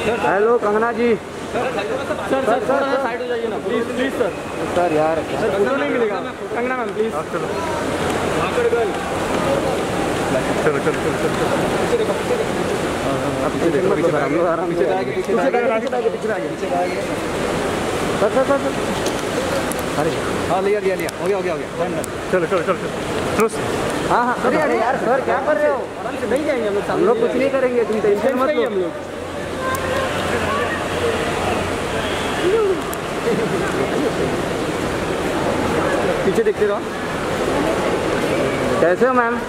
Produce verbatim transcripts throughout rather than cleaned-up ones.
Hello Kangana ji. Sir sir sir side हो जाइए ना प्लीज प्लीज सर। सर यार सर फोटो नहीं मिलेगा। Kangana ma'am please. चलो चलो चलो चलो अब पीछे देखो, पीछे हम लोग आराम से आगे पीछे आगे पीछे आगे पीछे आगे पीछे आगे। सर सर सर अरे हाँ लिया लिया लिया हो गया हो गया हो गया। चलो चलो चलो चलो हाँ हाँ अरे अरे यार सर क्या कर रहे हो? आराम से नहीं जाएंगे हम लोग। हम लोग कुछ नहीं करेंगे, तुम टेंशन मत लो। हम लोग पीछे देखते रहो। कैसे हो मैम?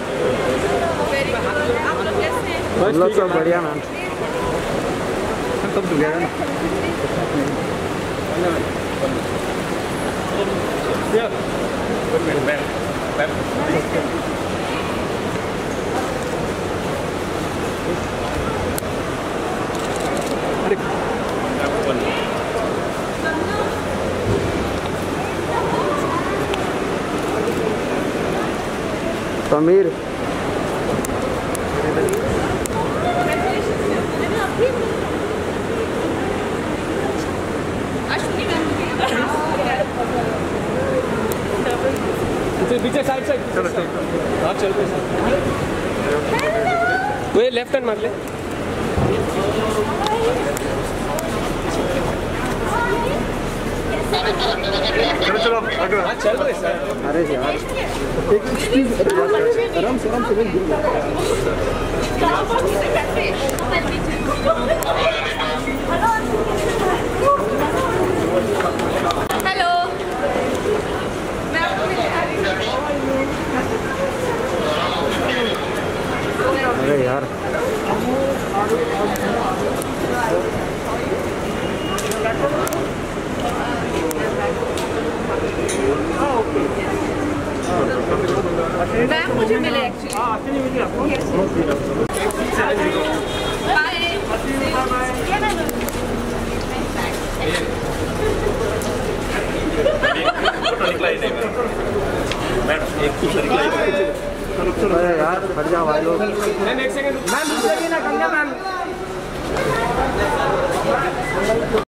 बस लोग सब बढ़िया मैम। सब टुगेदर ना। समीर पीछे साइड साइड चलो चलो आप चल पे वो लेफ्ट हैंड मार ले। चलो चलो हाँ चल रहे सर। अरे यार आराम से आराम से हेलो अरे यार मैम मुझे मिले एक्चुअली। अरे यार हट जाओ भाई लोग। मैम एक सेकंड मैम ना गंगा मैम।